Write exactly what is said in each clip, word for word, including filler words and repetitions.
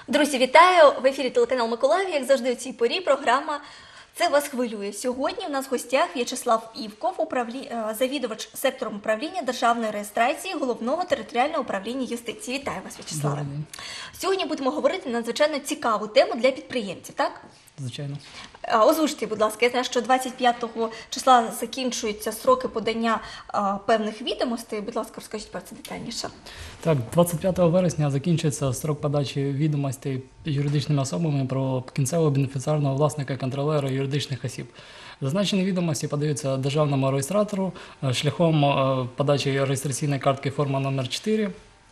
Друзі, вітаю! В ефірі телеканал Миколаїв. Як завжди у цій порі програма «Це вас хвилює». Сьогодні в нас в гостях В'ячеслав Івков, управлі... завідувач сектором управління державної реєстрації Головного територіального управління юстиції. Вітаю вас, В'ячеславе. Сьогодні будемо говорити на надзвичайно цікаву тему для підприємців, так? Звичайно. Озвучте, будь ласка, я знаю, що двадцять п'ятого числа закінчуються строки подання а, певних відомостей. Будь ласка, розкажіть про це детальніше. Так, двадцять п'ятого вересня закінчується строк подачі відомостей юридичними особами про кінцевого бенефіціарного власника контролера юридичних осіб. Зазначені відомості подаються державному реєстратору шляхом подачі реєстраційної картки форма номер чотири,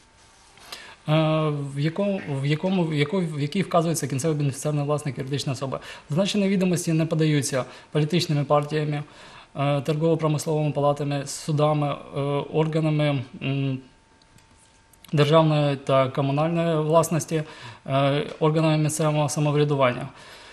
в якому, в, якому, в, яку, в якій вказується кінцевий бенефіціарний власник юридичної особи. Зазначені відомості не подаються політичними партіями, торгово-промисловими палатами, судами, органами державної та комунальної власності, органами місцевого самоврядування.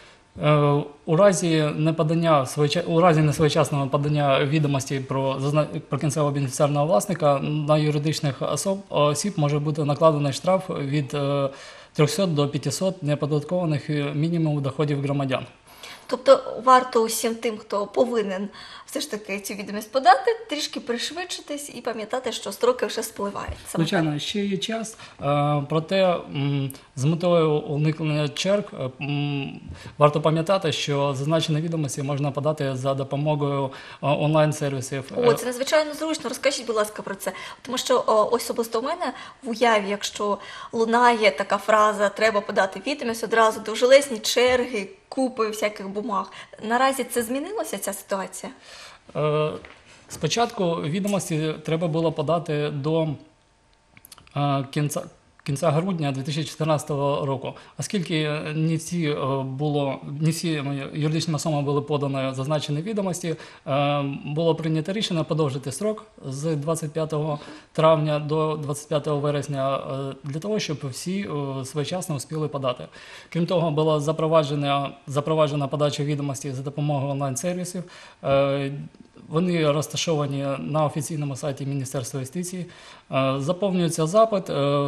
У разі неподання, у разі несвоєчасного подання відомостей про, про кінцевого бенефіціарного власника на юридичних особ, осіб може бути накладений штраф від трьохсот до п'ятисот неоподаткованих мінімумів доходів громадян. Тобто варто усім тим, хто повинен все ж таки цю відомість подати, трішки пришвидшитись і пам'ятати, що строки вже спливають. Саме Звичайно, так. ще є час, проте з метою уникнення черг варто пам'ятати, що зазначені відомості можна подати за допомогою онлайн-сервісів. О, це надзвичайно зручно. Розкажіть, будь ласка, про це. Тому що о, особисто у мене в уяві, якщо лунає така фраза «треба подати відомість», одразу довжелезні черги, купи всяких бумаг. Наразі це змінилося, ця ситуація? Спочатку відомості треба було подати до кінця, кінця грудня дві тисячі чотирнадцятого року. Оскільки не всі, було, не всі юридичним особам були подані зазначені відомості, було прийнято рішення подовжити строк з двадцять п'ятого травня до двадцять п'ятого вересня для того, щоб всі своєчасно успіли подати. Крім того, була запроваджена, запроваджена подача відомостей за допомогою онлайн-сервісів. Вони розташовані на офіційному сайті Міністерства юстиції. Заповнюється запит,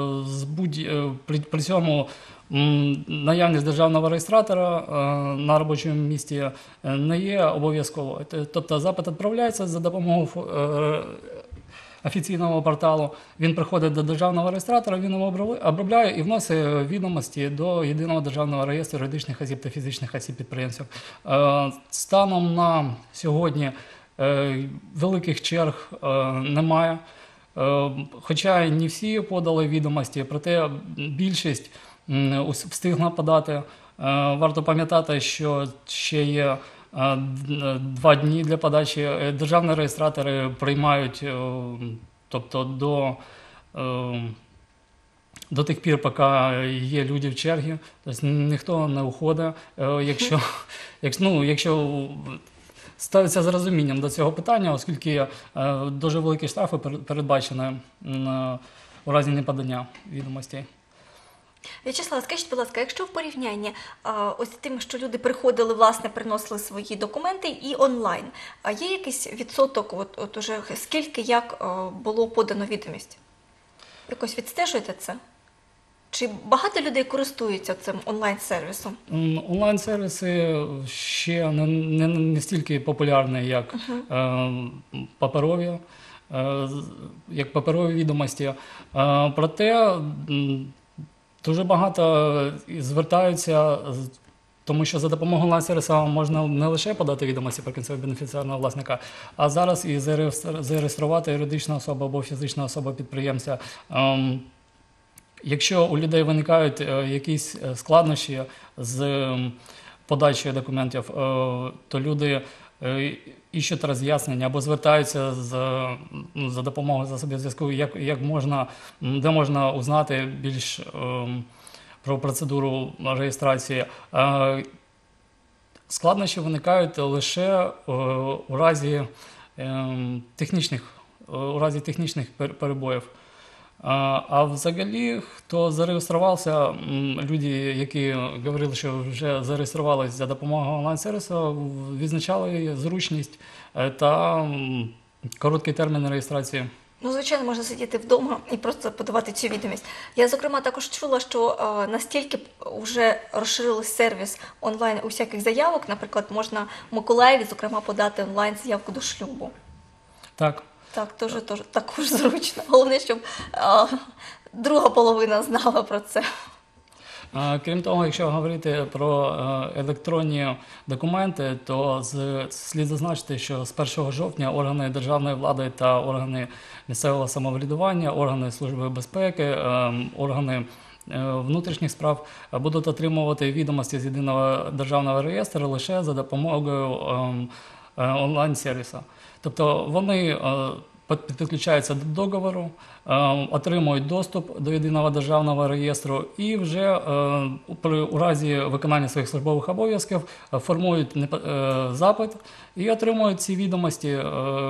при цьому наявність державного реєстратора на робочому місці не є обов'язковою. Тобто запит відправляється за допомогою офіційного порталу, він приходить до державного реєстратора, він його обробляє і вносить відомості до єдиного державного реєстру юридичних осіб та фізичних осіб-підприємців. Станом на сьогодні великих черг немає, хоча не всі подали відомості, проте більшість встигла подати. Варто пам'ятати, що ще є два дні для подачі. Державні реєстратори приймають, тобто до, до тих пір, поки є люди в чергі, тобто ніхто не уходить. Якщо, якщо, ну, якщо ставиться з розумінням до цього питання, оскільки дуже великі штрафи передбачені у разі неподання відомостей. В'ячеслав, скажіть, будь ласка, якщо в порівнянні а, ось тим, що люди приходили, власне, приносили свої документи і онлайн, а є якийсь відсоток, от, от уже скільки, як а, було подано відомість? Якось відстежуєте це? Чи багато людей користуються цим онлайн-сервісом? Онлайн-сервіси ще не, не, не стільки популярні, як uh-huh. е, паперові, е, як паперові відомості. Е, проте дуже багато звертаються, тому що за допомогою онлайн-сервісу можна не лише подати відомості про кінцевого бенефіціарного власника, а зараз і зареєструвати юридичну особу або фізичну особу-підприємця. Е, Якщо у людей виникають якісь складнощі з подачею документів, то люди іщуть роз'яснення або звертаються з, за допомогою засобів зв'язку, як, як можна, де можна узнати більш про процедуру реєстрації. Складнощі виникають лише у разі технічних, у разі технічних перебоїв. А взагалі, хто зареєструвався, люди, які говорили, що вже зареєструвалися за допомогою онлайн-сервісу, відзначали зручність та короткий термін реєстрації. Ну, звичайно, можна сидіти вдома і просто подавати цю відомість. Я, зокрема, також чула, що е, настільки вже розширилий сервіс онлайн усяких заявок, наприклад, можна в Миколаєві, зокрема, подати онлайн заявку до шлюбу. Так. Так, теж, теж також зручно. Головне, щоб е, друга половина знала про це. Е, Крім того, якщо говорити про е, електронні документи, то з- слід зазначити, що з першого жовтня органи державної влади та органи місцевого самоврядування, органи Служби безпеки, е, органи е, внутрішніх справ е, будуть отримувати відомості з єдиного державного реєстру лише за допомогою ем, е, онлайн-сервісу. Тобто вони е, під- підключаються до договору, е, отримують доступ до єдиного державного реєстру і вже е, у- при у разі виконання своїх службових обов'язків е, формують непо- е, запит і отримують ці відомості, е,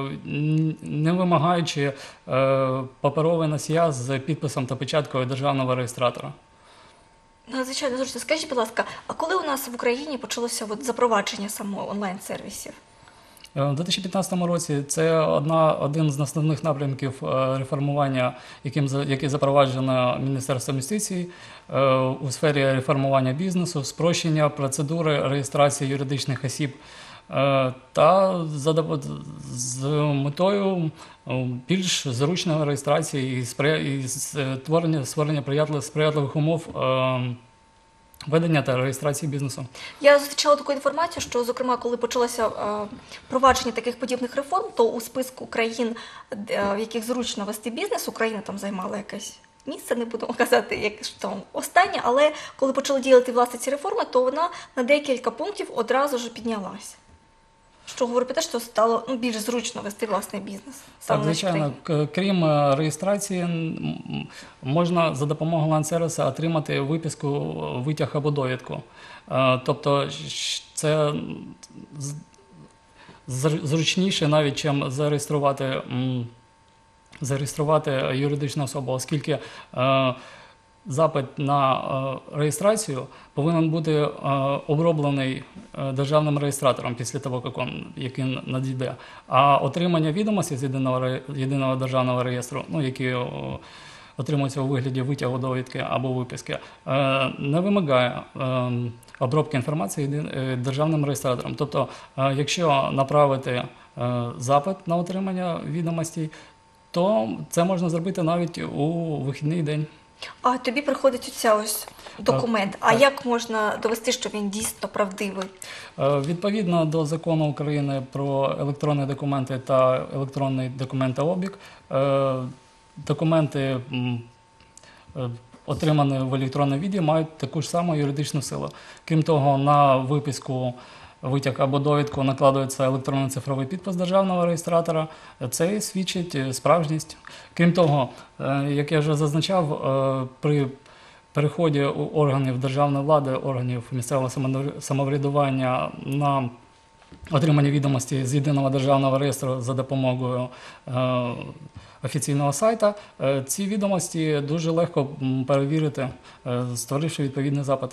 н- не вимагаючи е, паперовий носія з підписом та печаткою державного реєстратора. Ну, звичайно, зручно. Скажіть, будь ласка, а коли у нас в Україні почалося от запровадження самого онлайн-сервісів? Е, У дві тисячі п'ятнадцятому році це одна, один з основних напрямків е, реформування, яким, за- який запроваджено Міністерством юстиції е, у сфері реформування бізнесу, спрощення процедури реєстрації юридичних осіб е, та за доп- з метою е, більш зручної реєстрації і, спри- і створення, створення приятли- сприятливих умов е, ведення та реєстрації бізнесу. Я зустрічала таку інформацію, що, зокрема, коли почалося е, провадження таких подібних реформ, то у списку країн, де- в яких зручно вести бізнес, Україна там займала якесь місце, не будемо казати, як ж там останнє, але коли почали діяти власне ці реформи, то вона на декілька пунктів одразу ж піднялась. Що говорить про те, що стало ну, більш зручно вести власний бізнес. саме Так, в нашій звичайно, країні. к- крім е, реєстрації, м, м, можна за допомогою онлайн-сервісу отримати виписку, е, витяг або довідку. Е, Тобто щ- це з- зр- зручніше навіть, чим зареєструвати, м, зареєструвати юридичну особу, оскільки е, запит на е, реєстрацію повинен бути е, оброблений е, державним реєстратором після того, як він, як він надійде. А отримання відомостей з єдиного, ре- єдиного державного реєстру, ну, які е, отримуються у вигляді витягу довідки або виписки, е, не вимагає е, обробки інформації єди- е, державним реєстратором. Тобто, е, якщо направити е, запит на отримання відомостей, то це можна зробити навіть у вихідний день. А тобі приходить оця ось документ. А так. як можна довести, що він дійсно правдивий? Е, Відповідно до закону України про електронні документи та електронний документообіг, е, документи, м, е, отримані в електронному віді, мають таку ж саму юридичну силу. Крім того, на виписку, витяг або довідку накладується електронний цифровий підпис державного реєстратора. Це свідчить е, справжність. Крім того, е, як я вже зазначав, е, при переході у органів державної влади, органів місцевого самовр- самоврядування на отримання відомості з єдиного державного реєстру за допомогою е, офіційного сайта, е, ці відомості дуже легко м, перевірити, е, створивши відповідний запит.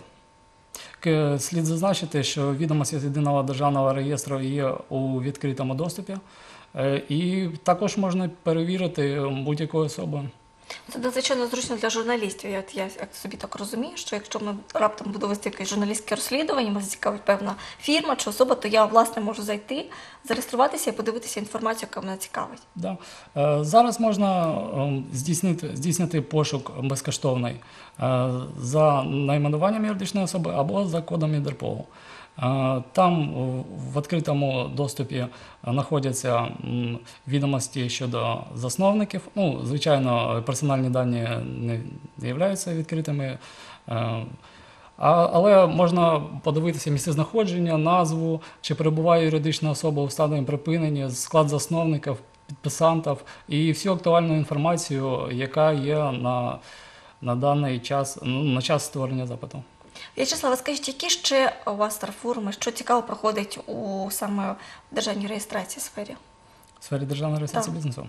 К- Слід зазначити, що відомості з єдиного державного реєстру є у відкритому доступі, е, і також можна перевірити будь-якою особою. Це надзвичайно зручно для журналістів. Я, я як собі так розумію, що якщо ми раптом буду вести якесь журналістське розслідування, мене зацікавить певна фірма чи особа, то я власне можу зайти, зареєструватися і подивитися інформацію, яка мене цікавить. Да. Е, Зараз можна ем, здійснити, здійснити пошук безкоштовний е, за найменуванням юридичної особи або за кодом ЄДРПОГу. Е, Там в- в відкритому доступі знаходяться м, відомості щодо засновників. Ну, звичайно, персональні дані не являються відкритими. е, А, але можна подивитися місцезнаходження, назву, чи перебуває юридична особа у стані припинення, склад засновників, підписантів і всю актуальну інформацію, яка є на, на даний час, ну, на час створення запиту. В'ячеслава, скажіть, які ще у вас реформи, що цікаво проходить у саме державній реєстрації сфері? В сфері державної реєстрації Так. бізнесу.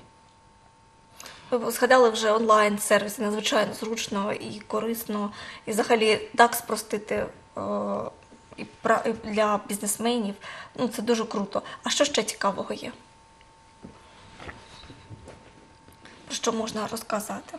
Ви згадали вже онлайн-сервіси, надзвичайно зручно і корисно, і взагалі так спростити е, і пра- і для бізнесменів. Ну, це дуже круто. А що ще цікавого є? про що можна розказати?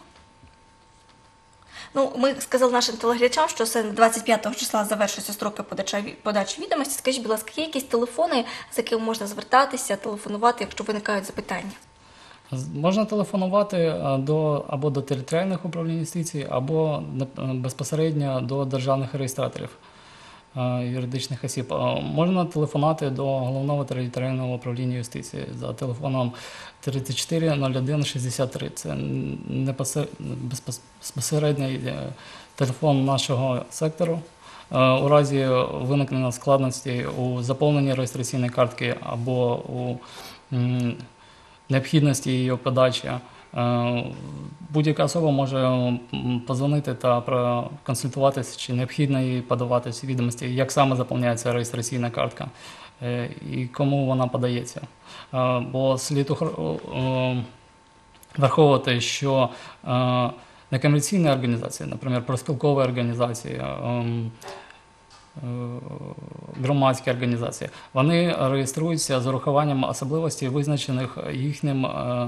Ну, ми сказали нашим телеглядачам, що це двадцять п'ятого числа завершуються строки подачі, подачі відомості. Скажіть, будь ласка, є якісь телефони, з якими можна звертатися, телефонувати, якщо виникають запитання? З- Можна телефонувати е, до, або до територіальних управлінь юстиції, або на- е, безпосередньо до державних реєстраторів е, юридичних осіб. Е, Можна телефонувати до Головного територіального управління юстиції за телефоном тридцять чотири нуль один шістдесят три. Це непосе- безпос- безпосередній е, телефон нашого сектору. Е, У разі виникнення складностей у заповненні реєстраційної картки або у м, необхідності її подачі, е, будь-яка особа може м, позвонити та проконсультуватися, чи необхідно їй подавати ці відомості, як саме заповняється реєстраційна картка е, і кому вона подається. Е, Бо слід охор- е, враховувати, що е, некомерційні організації, наприклад, профспілкові організації, ем, е, громадські організації, вони реєструються з урахуванням особливостей, визначених їхнім е,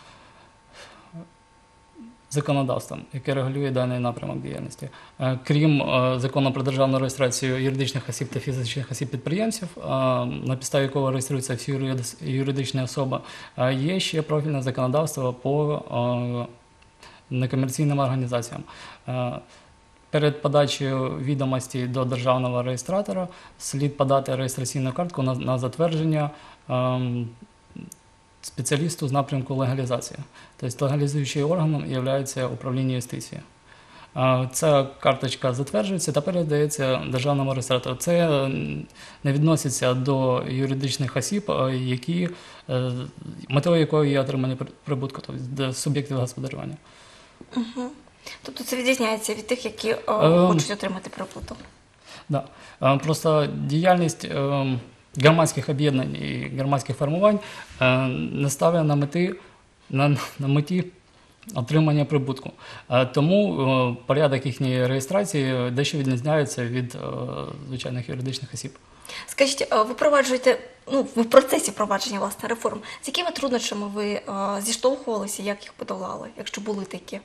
законодавством, яке регулює даний напрямок діяльності. Е, Крім е, закону про державну реєстрацію юридичних осіб та фізичних осіб-підприємців, е, на підставі якого реєструються всі юридис- юридичні особи, е, є ще профільне законодавство по е, некомерційним організаціям. Е, Перед подачею відомості до державного реєстратора слід подати реєстраційну картку на, на затвердження ем, спеціалісту з напрямку легалізації. Тобто легалізуючим органом є управління юстиції. Е, Ця карточка затверджується та передається державному реєстратору. Це е, не відноситься до юридичних осіб, е, які, е, метою якої є отримання при- прибутку, тобто до суб'єктів господарювання. Тобто це відрізняється від тих, які е, Ем. хочуть отримати прибуток. Да. Е, Просто діяльність е, громадських об'єднань і громадських формувань е, не ставить на мети на, на меті отримання прибутку. Е, Тому е, порядок їхньої реєстрації дещо відрізняється від е, звичайних юридичних осіб. Скажіть, е, ви впроваджуєте, ну, ви в процесі впровадження власне реформ. З якими труднощами ви е, зіштовхувалися, як їх подолали, якщо були такі?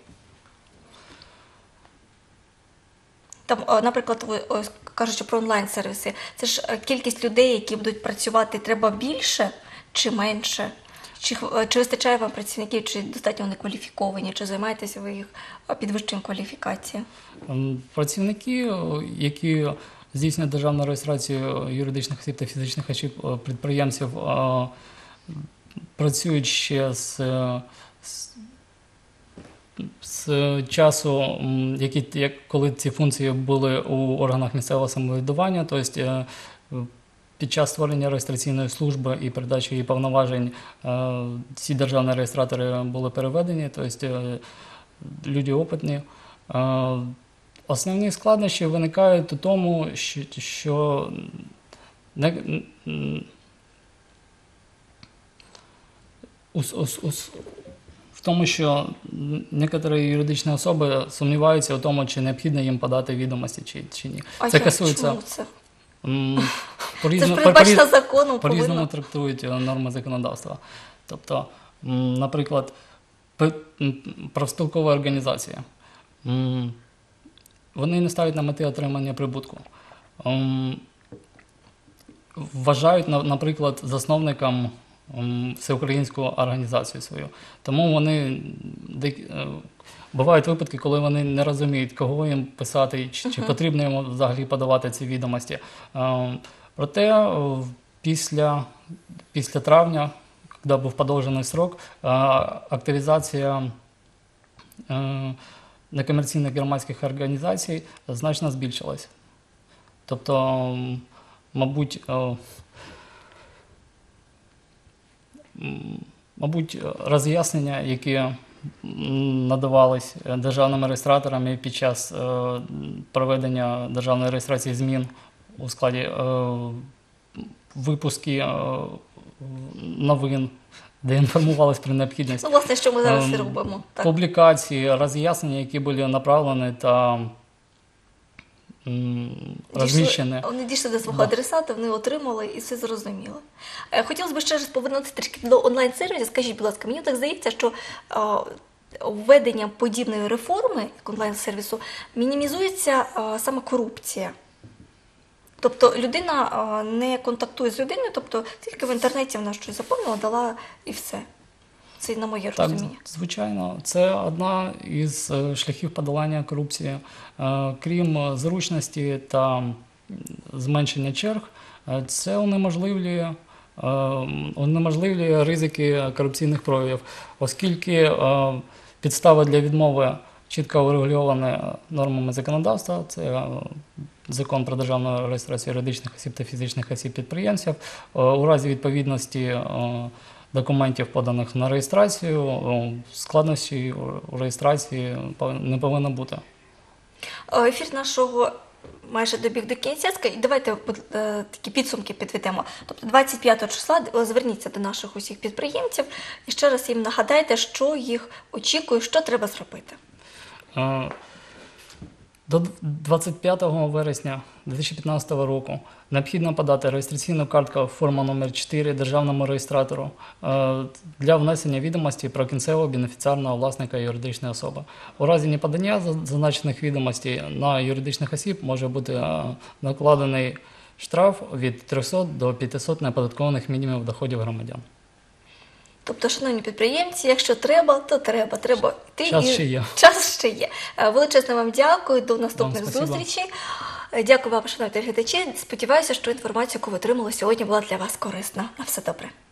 Там, е, наприклад, ви ось, кажучи про онлайн-сервіси, це ж е, кількість людей, які будуть працювати, треба більше чи менше? Чи, х- е, чи вистачає вам працівників, чи достатньо вони кваліфіковані, чи займаєтеся ви їх е, підвищенням кваліфікації? Ем, Працівники, е, які здійснюють державну реєстрацію юридичних осіб та фізичних осіб е, підприємців, е, працюють ще з, е, з, з часу, м, які, як, коли ці функції були у органах місцевого самоврядування, тобто е, під час створення реєстраційної служби і передачі її повноважень е, ці державні реєстратори були переведені, тобто е, люди опитні. Е, Основні складнощі виникають у тому, що, що не, м, у, у, у, в тому, що некоторі юридичні особи сумніваються у тому, чи необхідно їм подати відомості, чи, чи ні. А Це як? касується Чому це? м, Це ж по-різному- передбачено по-різ- законом, по-різному повинно. трактують е, норми законодавства. Тобто, м, наприклад, пе- м, профспілкова організація. М, Вони не ставлять на мети отримання прибутку. М, Вважають, на- наприклад, засновником м, всеукраїнську організацію свою. Тому вони дек- е, бувають випадки, коли вони не розуміють, кого їм писати, чи, чи потрібно їм взагалі подавати ці відомості. Е, Проте е, після, після травня, коли був подовжений срок, е, активізація е, некомерційних громадських організацій значно збільшилась. Тобто, м, мабуть, е, м, мабуть, роз'яснення, які м, надавались державними реєстраторами під час е, проведення державної реєстрації змін у складі е, випуски е, новин, де інформувалися про необхідність. Ну, власне, що ми зараз і Ем, робимо. Так. Публікації, роз'яснення, які були направлені та м, Дійшли- розміщені. Вони дійшли до свого Да. адресата, вони отримали і все зрозуміло. Е, Хотілося б ще раз повернутися трішки до онлайн-сервісів. Скажіть, будь ласка, мені так здається, що е, введення подібної реформи, як онлайн-сервісу, мінімізується е, саме корупція. Тобто людина е, не контактує з людиною, тобто тільки в інтернеті вона щось заповнила, дала і все. Це на моє Так, розуміння. звичайно, це одна із е, шляхів подолання корупції. Е, Крім е, зручності та м, зменшення черг, е, це унеможливлює, е, унеможливлює ризики корупційних проявів, оскільки е, підстава для відмови чітко врегульована нормами законодавства. Це е, Закон про державну реєстрацію юридичних осіб та фізичних осіб підприємців. Е, У разі відповідності е, документів, поданих на реєстрацію, о, складності у реєстрації пов- не повинно бути. Е, Ефір нашого майже добіг до кінця. Ска- Давайте будь- е, такі підсумки підведемо. Тобто двадцять п'ятого числа е, зверніться до наших усіх підприємців і ще раз їм нагадайте, що їх очікує, що треба зробити. Е, До двадцять п'ятого вересня дві тисячі п'ятнадцятого року необхідно подати реєстраційну картку форма номер чотири державному реєстратору е, для внесення відомостей про кінцевого бенефіціарного власника юридичної особи. У разі неподання за- зазначених відомостей на юридичних осіб може бути е, накладений штраф від трьохсот до п'ятисот неоподаткованих мінімумів доходів громадян. Тобто, шановні підприємці, якщо треба, то треба. Треба йти. Час і... ще є. Час ще є. Е, Величезно вам дякую. До наступних Вам спасибо. зустрічей. Е, Дякую вам, шановні телеглядачі. Сподіваюся, що інформація, яку ви отримали сьогодні, була для вас корисна. На все добре.